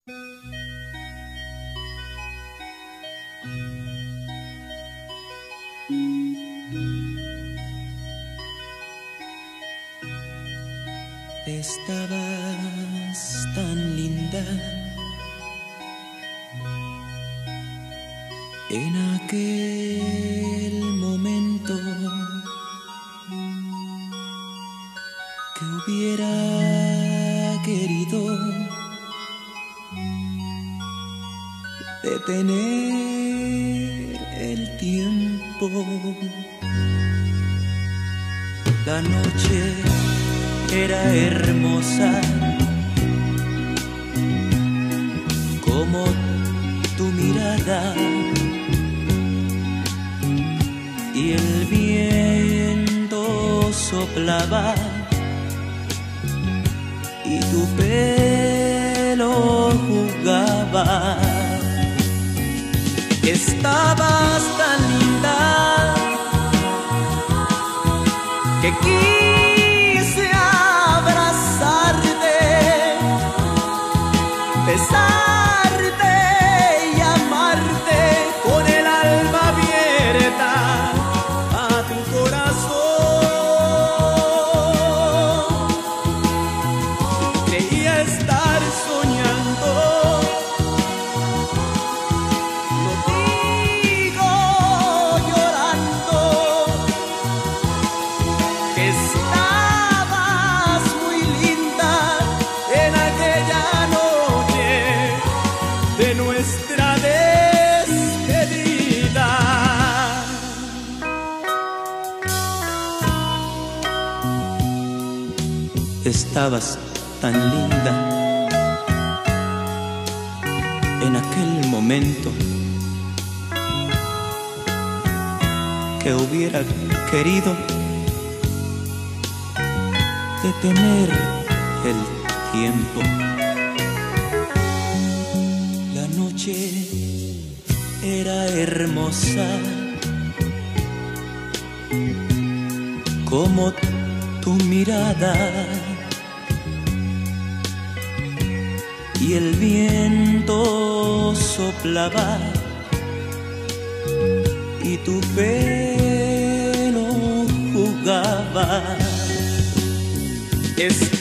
Estabas tan linda en aquel momento que hubiera querido detener el tiempo. La noche era hermosa como tu mirada y el viento soplaba y tu pelo jugaba. Estabas tan linda que quise abrazarte, besarte y amarte con el alma abierta a tu corazón. Creía estar soñando, lo digo llorando, que estabas muy linda en aquella noche de nuestra despedida. Estabas tan linda en aquel momento que hubiera querido detener el tiempo. La noche era hermosa como tu mirada y el viento soplaba y tu pelo jugaba.